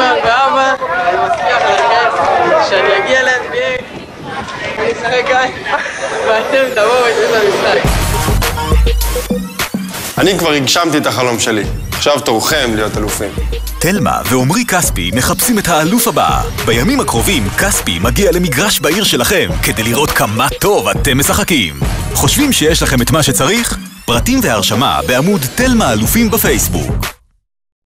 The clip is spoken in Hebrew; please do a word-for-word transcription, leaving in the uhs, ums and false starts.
ואבא, אני מבטיח לכם שאני אגיע ל-אן בי איי, אני אשחק כאן, ואתם תבואו ותראו את המשחק. אני כבר הגשמתי את החלום שלי. עכשיו תורכם להיות אלופים. תלמה ועומרי כספי מחפשים את האלוף הבא. בימים הקרובים כספי מגיע למגרש בעיר שלכם כדי לראות כמה טוב אתם משחקים. חושבים שיש לכם את מה שצריך? פרטים והרשמה בעמוד תלמה אלופים בפייסבוק.